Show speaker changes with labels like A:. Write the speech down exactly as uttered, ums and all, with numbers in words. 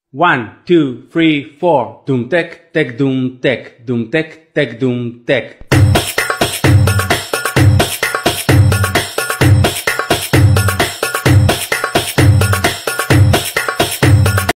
A: One, two, three, four. Doom tech, tech, doom tech, doom tech, tech, doom tech.